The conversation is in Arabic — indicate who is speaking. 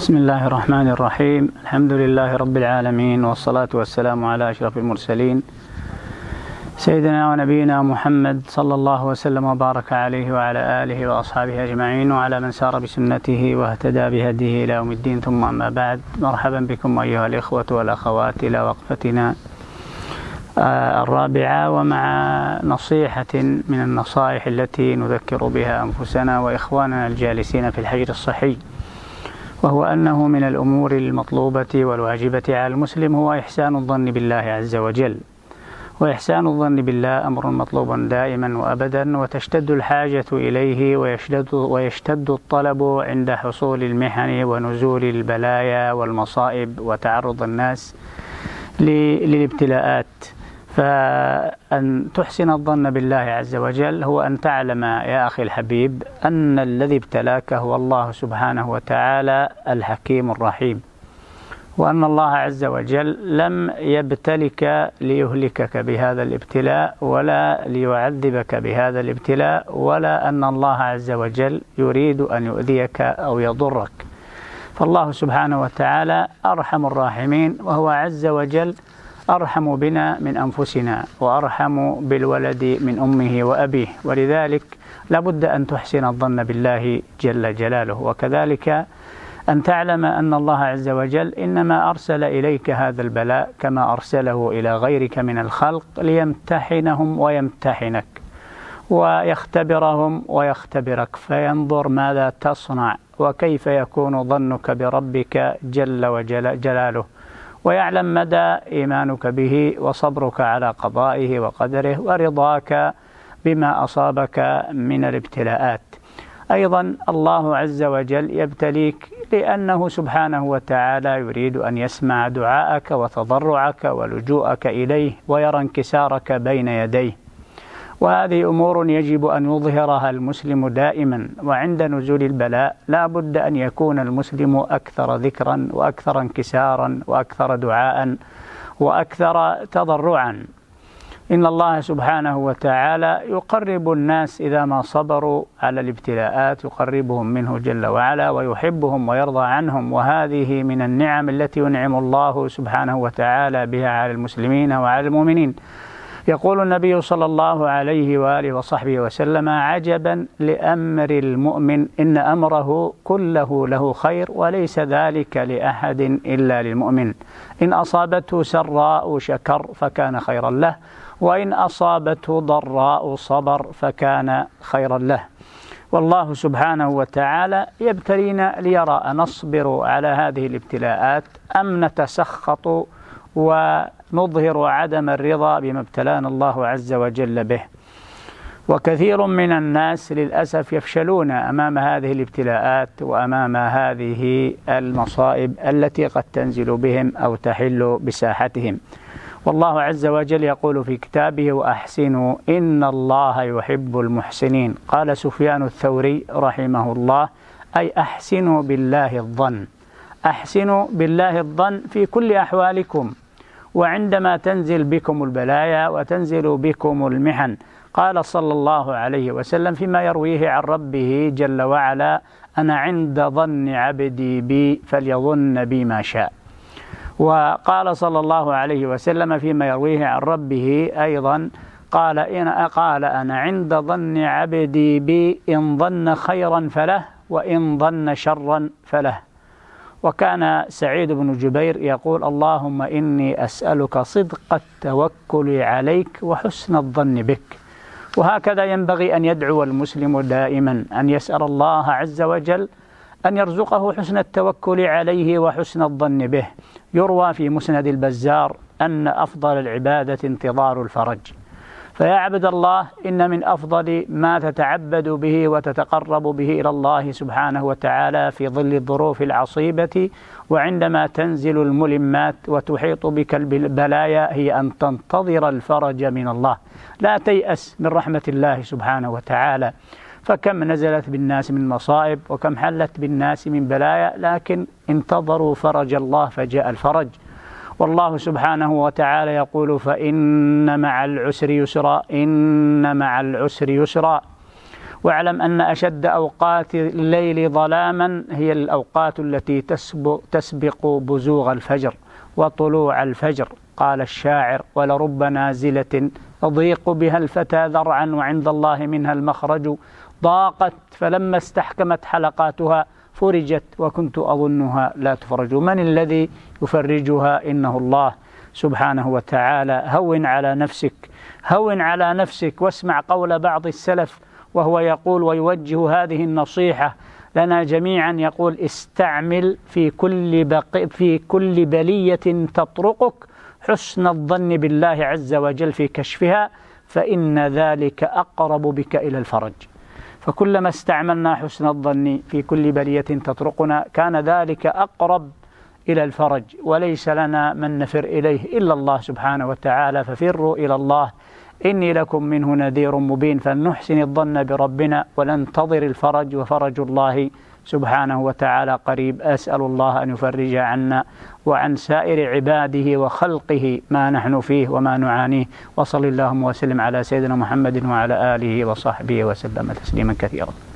Speaker 1: بسم الله الرحمن الرحيم. الحمد لله رب العالمين، والصلاة والسلام على أشرف المرسلين سيدنا ونبينا محمد صلى الله وسلم وبارك عليه وعلى آله وأصحابه أجمعين، وعلى من سار بسنته واهتدى بهديه إلى يوم الدين. ثم أما بعد، مرحبا بكم أيها الإخوة والأخوات إلى وقفتنا الرابعة، ومع نصيحة من النصائح التي نذكر بها أنفسنا وإخواننا الجالسين في الحجر الصحي، وهو أنه من الأمور المطلوبة والواجبة على المسلم هو إحسان الظن بالله عز وجل. وإحسان الظن بالله أمر مطلوب دائما وأبدا، وتشتد الحاجة إليه ويشتد الطلب عند حصول المحن ونزول البلايا والمصائب وتعرض الناس للابتلاءات. فأن تحسن الظن بالله عز وجل هو أن تعلم يا أخي الحبيب أن الذي ابتلاك هو الله سبحانه وتعالى الحكيم الرحيم، وأن الله عز وجل لم يبتلك ليهلكك بهذا الابتلاء ولا ليعذبك بهذا الابتلاء، ولا أن الله عز وجل يريد أن يؤذيك أو يضرك. فالله سبحانه وتعالى أرحم الراحمين، وهو عز وجل أرحم بنا من أنفسنا، وأرحم بالولد من أمه وأبيه، ولذلك لابد أن تحسن الظن بالله جل جلاله. وكذلك أن تعلم أن الله عز وجل إنما أرسل إليك هذا البلاء كما أرسله إلى غيرك من الخلق ليمتحنهم ويمتحنك ويختبرهم ويختبرك، فينظر ماذا تصنع وكيف يكون ظنك بربك جل وجلاله، ويعلم مدى إيمانك به وصبرك على قضائه وقدره ورضاك بما أصابك من الابتلاءات. أيضا الله عز وجل يبتليك لأنه سبحانه وتعالى يريد أن يسمع دعاءك وتضرعك ولجوءك إليه، ويرى انكسارك بين يديه. وهذه أمور يجب أن يظهرها المسلم دائما، وعند نزول البلاء لا بد أن يكون المسلم أكثر ذكرا وأكثر انكسارا وأكثر دعاء وأكثر تضرعا. إن الله سبحانه وتعالى يقرب الناس إذا ما صبروا على الابتلاءات، يقربهم منه جل وعلا ويحبهم ويرضى عنهم، وهذه من النعم التي ينعم الله سبحانه وتعالى بها على المسلمين وعلى المؤمنين. يقول النبي صلى الله عليه وآله وصحبه وسلم: عجبا لأمر المؤمن، إن أمره كله له خير، وليس ذلك لأحد إلا للمؤمن. إن أصابته سراء شكر فكان خيرا له، وإن أصابته ضراء صبر فكان خيرا له. والله سبحانه وتعالى يبتلينا ليرى أنصبر على هذه الابتلاءات أم نتسخط ونظهر عدم الرضا بما ابتلانا الله عز وجل به. وكثير من الناس للأسف يفشلون أمام هذه الابتلاءات وأمام هذه المصائب التي قد تنزل بهم أو تحل بساحتهم. والله عز وجل يقول في كتابه: وأحسنوا إن الله يحب المحسنين. قال سفيان الثوري رحمه الله: أي أحسنوا بالله الظن، أحسنوا بالله الظن في كل أحوالكم، وعندما تنزل بكم البلايا وتنزل بكم المحن. قال صلى الله عليه وسلم فيما يرويه عن ربه جل وعلا: أنا عند ظن عبدي بي فليظن بي ما شاء. وقال صلى الله عليه وسلم فيما يرويه عن ربه أيضا قال أنا عند ظن عبدي بي إن ظن خيرا فله وإن ظن شرا فله. وكان سعيد بن جبير يقول: اللهم إني أسألك صدق التوكل عليك وحسن الظن بك. وهكذا ينبغي أن يدعو المسلم دائما، أن يسأل الله عز وجل أن يرزقه حسن التوكل عليه وحسن الظن به. يروى في مسند البزار أن أفضل العبادة انتظار الفرج. فيا عبد الله، إن من أفضل ما تتعبد به وتتقرب به إلى الله سبحانه وتعالى في ظل الظروف العصيبة وعندما تنزل الملمات وتحيط بك البلايا هي أن تنتظر الفرج من الله. لا تيأس من رحمة الله سبحانه وتعالى، فكم نزلت بالناس من مصائب وكم حلت بالناس من بلايا، لكن انتظروا فرج الله فجاء الفرج. والله سبحانه وتعالى يقول: فإن مع العسر يسرا، إن مع العسر يسرا. واعلم أن أشد أوقات الليل ظلاما هي الأوقات التي تسبق بزوغ الفجر وطلوع الفجر. قال الشاعر: ولرب نازلة يضيق بها الفتى ذرعا وعند الله منها المخرج، ضاقت فلما استحكمت حلقاتها فرجت وكنت أظنها لا تفرج. من الذي يفرجها؟ إنه الله سبحانه وتعالى. هون على نفسك، هون على نفسك، واسمع قول بعض السلف وهو يقول ويوجه هذه النصيحة لنا جميعا، يقول: استعمل في كل بلية تطرقك حسن الظن بالله عز وجل في كشفها، فإن ذلك أقرب بك إلى الفرج. فكلما استعملنا حسن الظن في كل بلية تطرقنا كان ذلك أقرب إلى الفرج، وليس لنا من نفر إليه إلا الله سبحانه وتعالى. ففروا إلى الله إني لكم منه نذير مبين. فلنحسن الظن بربنا وننتظر الفرج، وفرج الله سبحانه وتعالى قريب. أسأل الله أن يفرج عنا وعن سائر عباده وخلقه ما نحن فيه وما نعانيه. وصل اللهم وسلم على سيدنا محمد وعلى آله وصحبه وسلم تسليما كثيرا.